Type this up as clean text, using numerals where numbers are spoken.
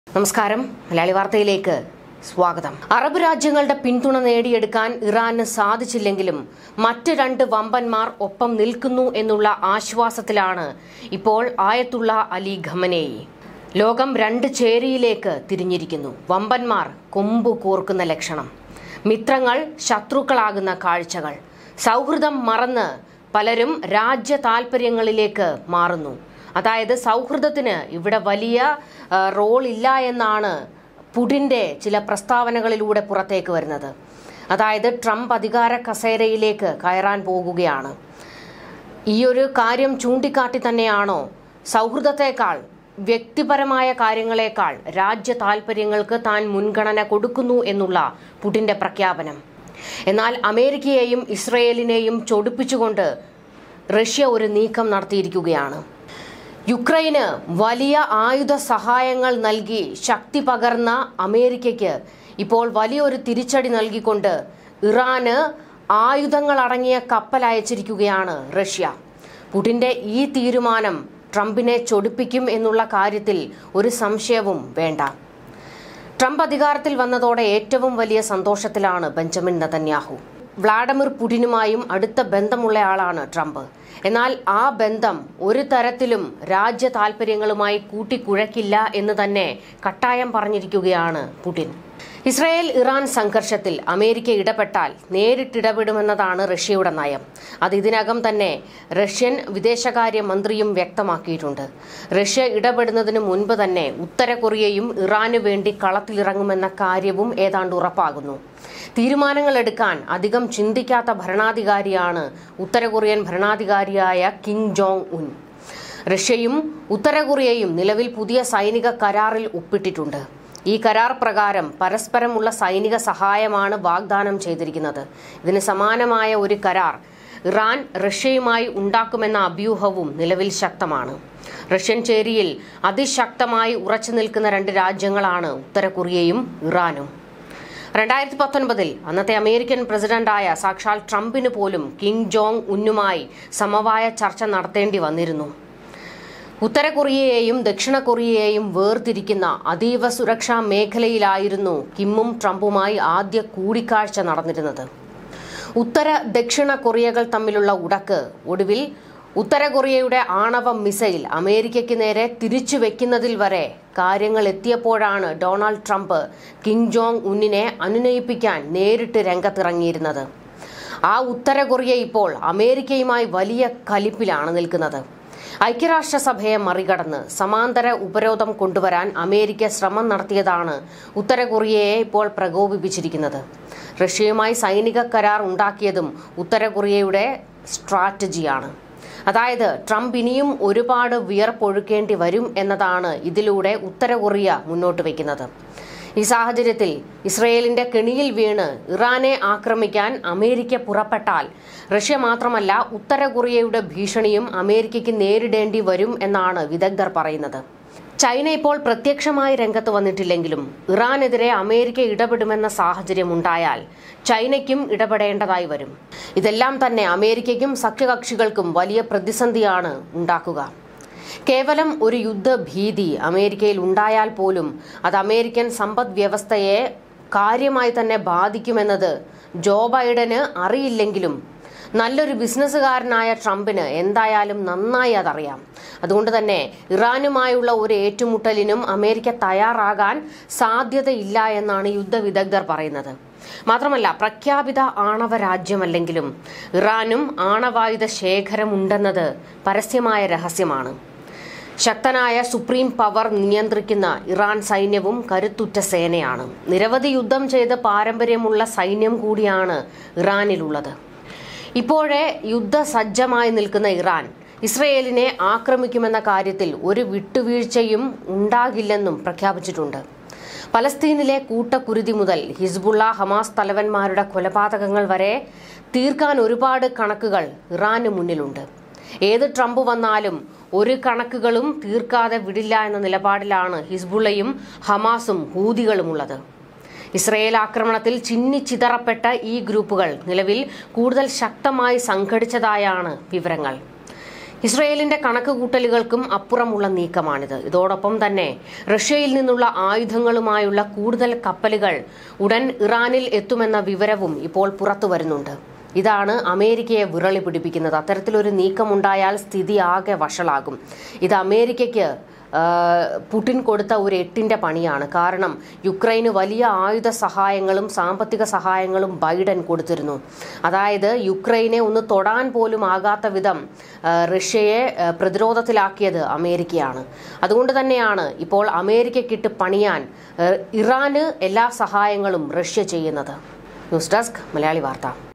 നമസ്കാരം. മലയാളി വാർത്തയിലേക്ക് സ്വാഗതം. അറബ് രാജ്യങ്ങളുടെ പിന്തുണ നേടിയെടുക്കാൻ ഇറാന് സാധിച്ചില്ലെങ്കിലും മറ്റ് രണ്ട് വമ്പന്മാർ ഒപ്പം നിൽക്കുന്നു എന്നുള്ള ആശ്വാസത്തിലാണ് ഇപ്പോൾ ആയത്തുള്ള അലി ഖമനേയി. ലോകം രണ്ട് ചേരിയിലേക്ക് തിരിഞ്ഞിരിക്കുന്നു. വമ്പന്മാർ കൊമ്പു കോർക്കുന്ന ലക്ഷണം, മിത്രങ്ങൾ ശത്രുക്കളാകുന്ന കാഴ്ചകൾ, സൗഹൃദം മറന്ന് പലരും രാജ്യ താൽപര്യങ്ങളിലേക്ക് മാറുന്നു. അതായത് സൗഹൃദത്തിന് ഇവിടെ വലിയ റോൾ ഇല്ല എന്നാണ് പുടിന്റെ ചില പ്രസ്താവനകളിലൂടെ പുറത്തേക്ക് വരുന്നത്. അതായത് ട്രംപ് അധികാര കസേരയിലേക്ക് കയറാൻ പോകുകയാണ്. ഈ ഒരു കാര്യം ചൂണ്ടിക്കാട്ടി തന്നെയാണോ സൗഹൃദത്തെക്കാൾ വ്യക്തിപരമായ കാര്യങ്ങളെക്കാൾ രാജ്യ താൽപര്യങ്ങൾക്ക് താൻ മുൻഗണന കൊടുക്കുന്നു എന്നുള്ള പുടിന്റെ പ്രഖ്യാപനം? എന്നാൽ അമേരിക്കയെയും ഇസ്രയേലിനെയും ചൊടിപ്പിച്ചുകൊണ്ട് റഷ്യ ഒരു നീക്കം നടത്തിയിരിക്കുകയാണ്. യുക്രൈന് വലിയ ആയുധ സഹായങ്ങൾ നൽകി ശക്തി പകർന്ന അമേരിക്കയ്ക്ക് ഇപ്പോൾ വലിയൊരു തിരിച്ചടി നൽകിക്കൊണ്ട് ഇറാന് ആയുധങ്ങൾ അടങ്ങിയ കപ്പൽ അയച്ചിരിക്കുകയാണ് റഷ്യ. പുടിന്റെ ഈ തീരുമാനം ട്രംപിനെ ചൊടിപ്പിക്കും എന്നുള്ള കാര്യത്തിൽ ഒരു സംശയവും വേണ്ട. ട്രംപ് അധികാരത്തിൽ വന്നതോടെ ഏറ്റവും വലിയ സന്തോഷത്തിലാണ് ബെഞ്ചമിൻ നെതന്യാഹു. വ്ളാഡിമിർ പുടിനുമായും അടുത്ത ബന്ധമുള്ളയാളാണ് ട്രംപ്. എന്നാൽ ആ ബന്ധം ഒരു തരത്തിലും രാജ്യ താൽപര്യങ്ങളുമായി കൂട്ടിക്കുഴയ്ക്കില്ല എന്ന് തന്നെ കട്ടായം പറഞ്ഞിരിക്കുകയാണ് പുടിൻ. ഇസ്രായേൽ ഇറാൻ സംഘർഷത്തിൽ അമേരിക്ക ഇടപെട്ടാൽ നേരിട്ടിടപെടുമെന്നതാണ് റഷ്യയുടെ നയം. അത് ഇതിനകം തന്നെ റഷ്യൻ വിദേശകാര്യ മന്ത്രിയും വ്യക്തമാക്കിയിട്ടുണ്ട്. റഷ്യ ഇടപെടുന്നതിന് മുൻപ് തന്നെ ഉത്തര കൊറിയയും ഇറാനു വേണ്ടി കളത്തിലിറങ്ങുമെന്ന കാര്യവും ഏതാണ്ട് ഉറപ്പാകുന്നു. തീരുമാനങ്ങൾ എടുക്കാൻ അധികം ചിന്തിക്കാത്ത ഭരണാധികാരിയാണ് ഉത്തര കൊറിയൻ ഭരണാധികാരിയായ കിം ജോങ് ഉൻ. റഷ്യയും ഉത്തര കൊറിയയും നിലവിൽ പുതിയ സൈനിക കരാറിൽ ഒപ്പിട്ടിട്ടുണ്ട്. ഈ കരാർ പ്രകാരം പരസ്പരമുള്ള സൈനിക സഹായമാണ് വാഗ്ദാനം ചെയ്തിരിക്കുന്നത്. ഇതിന് സമാനമായ ഒരു കരാർ ഇറാൻ റഷ്യയുമായി ഉണ്ടാക്കുമെന്ന അഭ്യൂഹവും നിലവിൽ ശക്തമാണ്. റഷ്യൻ ചേരിയിൽ അതിശക്തമായി ഉറച്ചു നിൽക്കുന്ന രണ്ട് രാജ്യങ്ങളാണ് ഉത്തര കൊറിയയും ഇറാനും. 2019 അന്നത്തെ അമേരിക്കൻ പ്രസിഡന്റായ സാക്ഷാൽ ട്രംപിന് പോലും കിം ജോങ് ഉന്നുമായി സമവായ ചർച്ച നടത്തേണ്ടി വന്നിരുന്നു. ഉത്തര കൊറിയയെയും ദക്ഷിണ കൊറിയയെയും വേർതിരിക്കുന്ന അതീവ സുരക്ഷാ മേഖലയിലായിരുന്നു കിമ്മും ട്രംപുമായി ആദ്യ കൂടിക്കാഴ്ച നടന്നിരുന്നത്. ഉത്തര ദക്ഷിണ കൊറിയകൾ തമ്മിലുള്ള ഉടക്ക് ഒടുവിൽ ഉത്തര കൊറിയയുടെ ആണവ മിസൈൽ അമേരിക്കയ്ക്ക് നേരെ തിരിച്ചു വെക്കുന്നതിൽ വരെ കാര്യങ്ങൾ എത്തിയപ്പോഴാണ് ഡൊണാൾഡ് ട്രംപ് കിം ജോങ് ഉന്നിനെ അനുനയിപ്പിക്കാൻ നേരിട്ട് രംഗത്തിറങ്ങിയിരുന്നത്. ആ ഉത്തര കൊറിയ ഇപ്പോൾ അമേരിക്കയുമായി വലിയ കലിപ്പിലാണ് നിൽക്കുന്നത്. ഐക്യരാഷ്ട്രസഭയെ മറികടന്ന് സമാന്തര ഉപരോധം കൊണ്ടുവരാൻ അമേരിക്ക ശ്രമം നടത്തിയതാണ് ഉത്തര കൊറിയയെ ഇപ്പോൾ പ്രകോപിപ്പിച്ചിരിക്കുന്നത്. റഷ്യയുമായി സൈനിക കരാർ ഉണ്ടാക്കിയതും ഉത്തര കൊറിയയുടെ സ്ട്രാറ്റജിയാണ്. അതായത് ട്രംപ് ഇനിയും ഒരുപാട് വിയർപ്പൊഴുക്കേണ്ടി വരും എന്നതാണ് ഇതിലൂടെ ഉത്തര കൊറിയ മുന്നോട്ട് വയ്ക്കുന്നത്. ഈ സാഹചര്യത്തിൽ ഇസ്രയേലിന്റെ കെണിയിൽ വീണ് ഇറാനെ ആക്രമിക്കാൻ അമേരിക്ക പുറപ്പെട്ടാൽ റഷ്യ മാത്രമല്ല ഉത്തര കൊറിയയുടെ ഭീഷണിയും അമേരിക്കയ്ക്ക് നേരിടേണ്ടി വരും എന്നാണ് വിദഗ്ധർ പറയുന്നത്. ചൈന ഇപ്പോൾ പ്രത്യക്ഷമായി രംഗത്ത് വന്നിട്ടില്ലെങ്കിലും ഇറാനെതിരെ അമേരിക്ക ഇടപെടുമെന്ന സാഹചര്യം ഉണ്ടായാൽ ചൈനയ്ക്കും ഇടപെടേണ്ടതായി വരും. ഇതെല്ലാം തന്നെ അമേരിക്കയ്ക്കും സഖ്യകക്ഷികൾക്കും വലിയ പ്രതിസന്ധിയാണ് ഉണ്ടാക്കുക. കേവലം ഒരു യുദ്ധഭീതി അമേരിക്കയിൽ ഉണ്ടായാൽ പോലും അത് അമേരിക്കൻ സമ്പദ് വ്യവസ്ഥയെ കാര്യമായി തന്നെ ബാധിക്കുമെന്നത് ജോ ബൈഡന് അറിയില്ലെങ്കിലും നല്ലൊരു ബിസിനസ്സുകാരനായ ട്രംപിന് എന്തായാലും നന്നായി അതറിയാം. അതുകൊണ്ട് തന്നെ ഇറാനുമായുള്ള ഒരു ഏറ്റുമുട്ടലിനും അമേരിക്ക തയ്യാറാകാൻ സാധ്യതയില്ല എന്നാണ് യുദ്ധ വിദഗ്ധർ പറയുന്നത്. മാത്രമല്ല, പ്രഖ്യാപിത ആണവ രാജ്യമല്ലെങ്കിലും ഇറാനും ആണവായുധ ശേഖരമുണ്ടെന്നത് പരസ്യമായ രഹസ്യമാണ്. ശക്തനായ സുപ്രീം പവർ നിയന്ത്രിക്കുന്ന ഇറാൻ സൈന്യവും കരുത്തുറ്റ സേനയാണ്. നിരവധി യുദ്ധം ചെയ്ത് പാരമ്പര്യമുള്ള സൈന്യം കൂടിയാണ് ഇറാനിലുള്ളത്. ഇപ്പോഴേ യുദ്ധസജ്ജമായി നിൽക്കുന്ന ഇറാൻ ഇസ്രയേലിനെ ആക്രമിക്കുമെന്ന കാര്യത്തിൽ ഒരു വിട്ടുവീഴ്ചയും ഉണ്ടാകില്ലെന്നും പ്രഖ്യാപിച്ചിട്ടുണ്ട്. പലസ്തീനിലെ കൂട്ടക്കുരുതി മുതൽ ഹിസ്ബുള്ള ഹമാസ് തലവന്മാരുടെ കൊലപാതകങ്ങൾ വരെ തീർക്കാൻ ഒരുപാട് കണക്കുകൾ ഇറാന് മുന്നിലുണ്ട്. ഏത് ട്രംപ് വന്നാലും ഒരു കണക്കുകളും തീർക്കാതെ വിടില്ല എന്ന നിലപാടിലാണ് ഹിസ്ബുള്ളയും ഹമാസും ഹൂതികളുമുള്ളത്. ഇസ്രയേൽ ആക്രമണത്തിൽ ചിന്നിച്ചിതറപ്പെട്ട ഈ ഗ്രൂപ്പുകൾ നിലവിൽ കൂടുതൽ ശക്തമായി സംഘടിച്ചതായാണ് വിവരങ്ങൾ. ഇസ്രയേലിന്റെ കണക്കുകൂട്ടലുകൾക്കും അപ്പുറമുള്ള നീക്കമാണിത്. ഇതോടൊപ്പം തന്നെ റഷ്യയിൽ നിന്നുള്ള ആയുധങ്ങളുമായുള്ള കൂടുതൽ കപ്പലുകൾ ഉടൻ ഇറാനിൽ എത്തുമെന്ന വിവരവും ഇപ്പോൾ പുറത്തു വരുന്നുണ്ട്. ഇതാണ് അമേരിക്കയെ വിറളി പിടിപ്പിക്കുന്നത്. അത്തരത്തിലൊരു നീക്കമുണ്ടായാൽ സ്ഥിതി ആകെ വഷളാകും. ഇത് അമേരിക്കയ്ക്ക് പുടിൻ കൊടുത്ത ഒരു എട്ടിന്റെ പണിയാണ്. കാരണം യുക്രൈന് വലിയ ആയുധ സഹായങ്ങളും സാമ്പത്തിക സഹായങ്ങളും ബൈഡൻ കൊടുത്തിരുന്നു. അതായത് യുക്രൈനെ ഒന്ന് തൊടാൻ പോലും ആകാത്ത വിധം റഷ്യയെ പ്രതിരോധത്തിലാക്കിയത് അമേരിക്കയാണ്. അതുകൊണ്ട് തന്നെയാണ് ഇപ്പോൾ അമേരിക്കയ്ക്കിട്ട് പണിയാൻ ഇറാന് എല്ലാ സഹായങ്ങളും റഷ്യ ചെയ്യുന്നത്. ന്യൂസ് ഡെസ്ക് മലയാളി വാർത്ത.